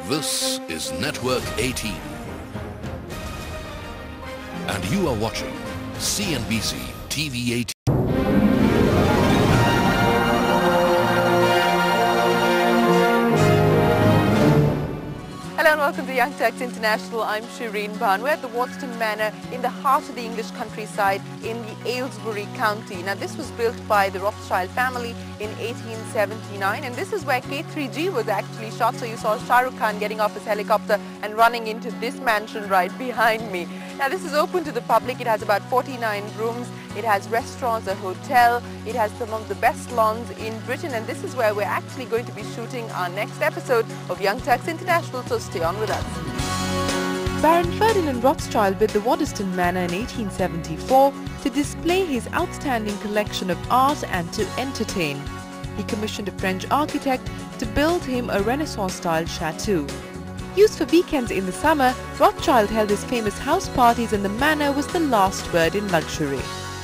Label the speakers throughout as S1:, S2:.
S1: This is Network 18. And you are watching CNBC TV 18.
S2: Hello and welcome to Young Turks International. I'm Shireen Bhan. We're at the Waddesdon Manor in the heart of the English countryside in the Aylesbury County. Now this was built by the Rothschild family in 1879, and this is where K3G was actually shot. So you saw Shah Rukh Khan getting off his helicopter and running into this mansion right behind me. Now this is open to the public. It has about 49 rooms. It has restaurants, a hotel. It has some of the best lawns in Britain, and this is where we're actually going to be shooting our next episode of Young Turks International, so stay on with us. Baron Ferdinand Rothschild built the Waddesdon Manor in 1874 to display his outstanding collection of art and to entertain. He commissioned a French architect to build him a Renaissance-style chateau. Used for weekends in the summer, Rothschild held his famous house parties, and the manor was the last word in luxury.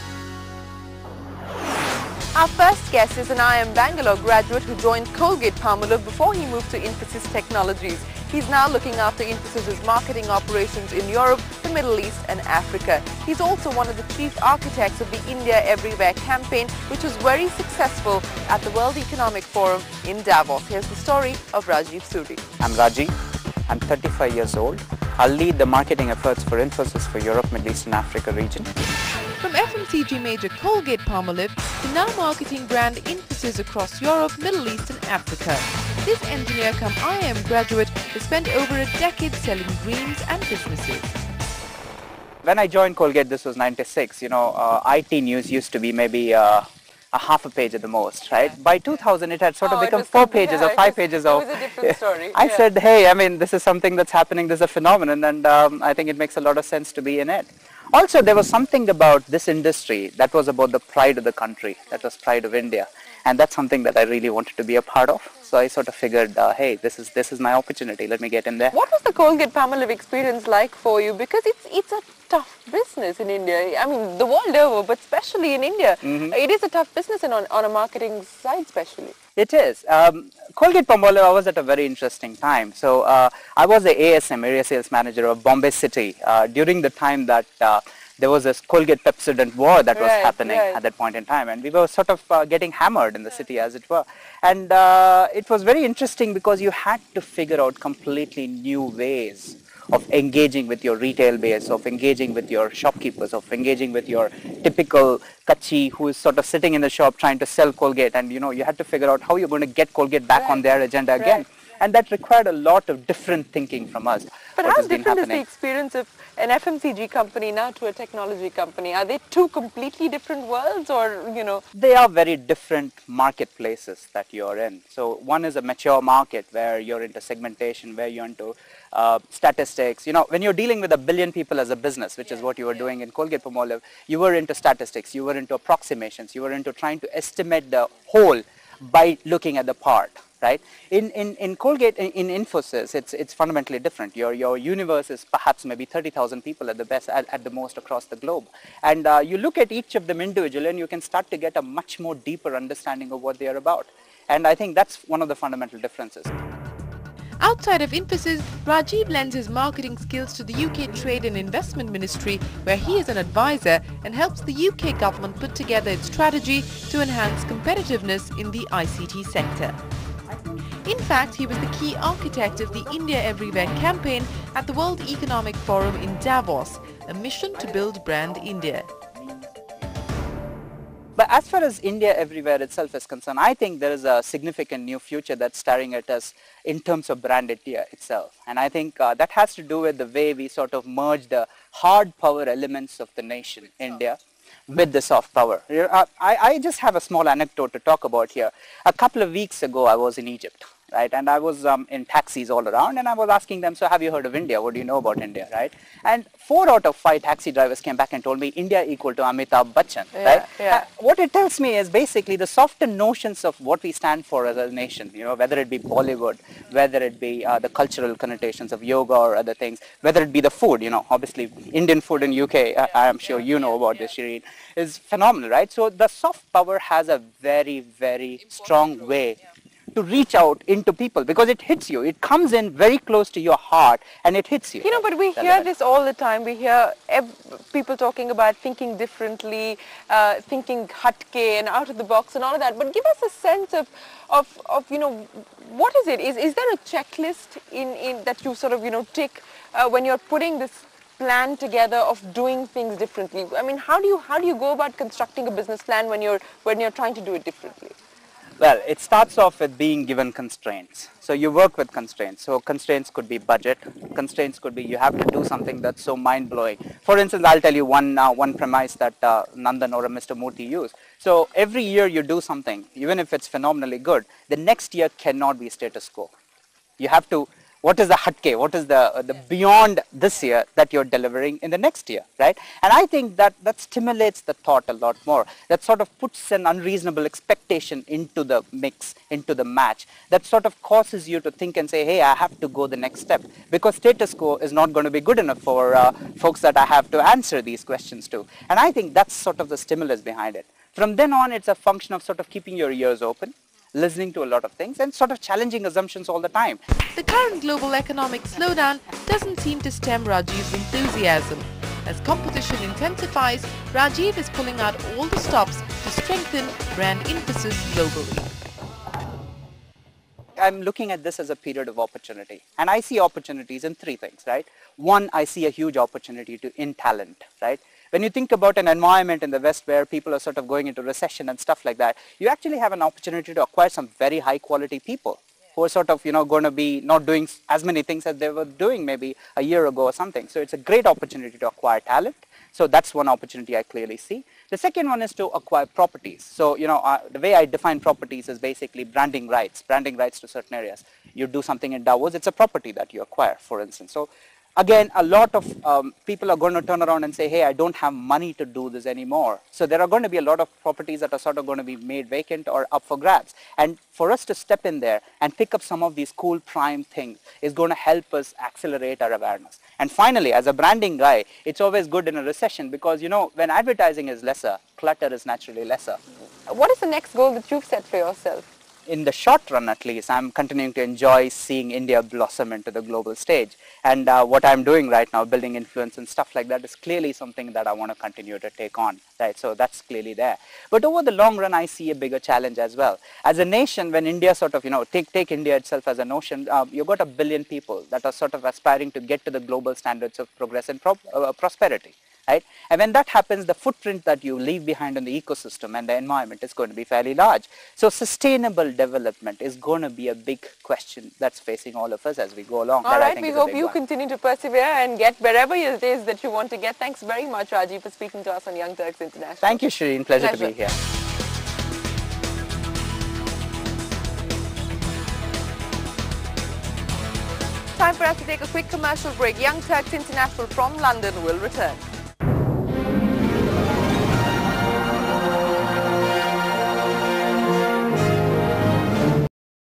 S2: Our first guest is an IIM Bangalore graduate who joined Colgate-Palmolive before he moved to Infosys Technologies. He's now looking after Infosys' marketing operations in Europe, the Middle East and Africa. He's also one of the chief architects of the India Everywhere campaign, which was very successful at the World Economic Forum in Davos. Here's the story of Rajiv Suri.
S3: I'm Rajiv. I'm 35 years old. I'll lead the marketing efforts for Infosys for Europe, Middle East and Africa region.
S2: From FMCG major Colgate-Palmolive to now marketing brand Infosys across Europe, Middle East and Africa. This engineer come IIM graduate has spent over a decade selling dreams and businesses.
S3: When I joined Colgate, this was 96, IT news used to be maybe a half a page at the most, right? Yeah. By 2000, it had sort of become 4 pages or 5 pages of...
S2: It was a different story.
S3: I said, hey, this is something that's happening, this is a phenomenon, and I think it makes a lot of sense to be in it. Also, there was something about this industry that was about the pride of the country, that was pride of India, and that's something that I really wanted to be a part of. So I sort of figured, hey, this is my opportunity, let me get in there.
S2: What was the Colgate-Palmolive experience like for you? Because it's a tough business in India. The world over, but especially in India. It is a tough business and on a marketing side especially.
S3: It is. Colgate-Palmolive, I was at a very interesting time. So I was the ASM, Area Sales Manager of Bombay City, during the time that there was this Colgate-Pepsodent war that was happening at that point in time, and we were sort of getting hammered in the city, as it were. And it was very interesting because you had to figure out completely new ways of engaging with your retail base, of engaging with your shopkeepers, of engaging with your typical kachi who is sort of sitting in the shop trying to sell Colgate, and you had to figure out how you're going to get Colgate back on their agenda again. And that required a lot of different thinking from us.
S2: But how different is the experience of an FMCG company now to a technology company? Are they two completely different worlds, or,
S3: They are very different marketplaces that you're in. So one is a mature market where you're into segmentation, where you're into statistics. When you're dealing with 1 billion people as a business, which is what you were doing in Colgate-Palmolive, you were into statistics, you were into approximations, you were into trying to estimate the whole by looking at the part. Right? In Colgate, in Infosys, it's fundamentally different. Your universe is perhaps maybe 30,000 people at the best, at the most across the globe. And you look at each of them individually and you can start to get a much more deeper understanding of what they are about. And I think that's one of the fundamental differences.
S2: Outside of Infosys, Rajiv lends his marketing skills to the UK Trade and Investment Ministry, where he is an advisor and helps the UK government put together its strategy to enhance competitiveness in the ICT sector. In fact, he was the key architect of the India Everywhere campaign at the World Economic Forum in Davos, a mission to build brand India.
S3: But as far as India Everywhere itself is concerned, I think there is a significant new future that's staring at us in terms of brand India itself. And I think that has to do with the way we sort of merge the hard power elements of the nation, India, with the soft power. I just have a small anecdote to talk about here. A couple of weeks ago, I was in Egypt. Right, and I was in taxis all around, and I was asking them, so have you heard of India? What do you know about India, right? And 4 out of 5 taxi drivers came back and told me India equal to Amitabh Bachchan, right? Yeah. What it tells me is basically the softer notions of what we stand for as a nation, whether it be Bollywood, whether it be the cultural connotations of yoga or other things, whether it be the food, obviously Indian food in UK, I am sure you know about this, Shireen, is phenomenal, right? So the soft power has a very, very strong way to reach out into people because it hits you. It comes in very close to your heart and it hits you.
S2: You know, but we hear this all the time. We hear people talking about thinking differently, thinking hatke and out of the box and all of that. But give us a sense of you know, what is it? Is there a checklist in that you sort of, you know, tick when you're putting this plan together of doing things differently? I mean, how do you go about constructing a business plan when you're trying to do it differently?
S3: Well, it starts off with being given constraints. So you work with constraints. So constraints could be budget. Constraints could be you have to do something that's so mind-blowing. For instance, I'll tell you one premise that Nandan or Mr. Murthy used. So every year you do something, even if it's phenomenally good, the next year cannot be status quo. You have to, what is the hatke? What is the beyond this year that you're delivering in the next year, right? And I think that stimulates the thought a lot more. That sort of puts an unreasonable expectation into the mix, into the match. That sort of causes you to think and say, hey, I have to go the next step, because status quo is not going to be good enough for folks that I have to answer these questions to. And I think that's sort of the stimulus behind it. From then on, it's a function of sort of keeping your ears open, listening to a lot of things and sort of challenging assumptions all the time.
S2: The current global economic slowdown doesn't seem to stem Rajiv's enthusiasm. As competition intensifies, Rajiv is pulling out all the stops to strengthen brand emphasis globally.
S3: I'm looking at this as a period of opportunity, and I see opportunities in three things, right? One, I see a huge opportunity in talent, right? When you think about an environment in the West where people are sort of going into recession and stuff like that, you actually have an opportunity to acquire some very high quality people who are sort of, you know, going to be not doing as many things as they were doing maybe a year ago or something. So it's a great opportunity to acquire talent. So that's one opportunity I clearly see. The second one is to acquire properties. So, you know, the way I define properties is basically branding rights to certain areas. You do something in Davos, it's a property that you acquire, for instance. So again, a lot of people are going to turn around and say, hey, I don't have money to do this anymore. So there are going to be a lot of properties that are sort of going to be made vacant or up for grabs. And for us to step in there and pick up some of these cool prime things is going to help us accelerate our awareness. And finally, as a branding guy, it's always good in a recession because, you know, when advertising is lesser, clutter is naturally lesser.
S2: What is the next goal that you've set for yourself?
S3: In the short run, at least, I'm continuing to enjoy seeing India blossom into the global stage. And what I'm doing right now, building influence and stuff like that, is clearly something that I want to continue to take on, right? So that's clearly there. But over the long run, I see a bigger challenge as well. As a nation, when India sort of, you know, take India itself as a notion, you've got 1 billion people that are sort of aspiring to get to the global standards of progress and prosperity. Right? And when that happens, the footprint that you leave behind in the ecosystem and the environment is going to be fairly large. So sustainable development is going to be a big question that's facing all of us as we go along.
S2: All right, we hope you continue to persevere and get wherever it is that you want to get. Thanks very much, Rajiv, for speaking to us on Young Turks International.
S3: Thank you, Shireen. Pleasure to be here.
S2: Time for us to take a quick commercial break. Young Turks International from London will return.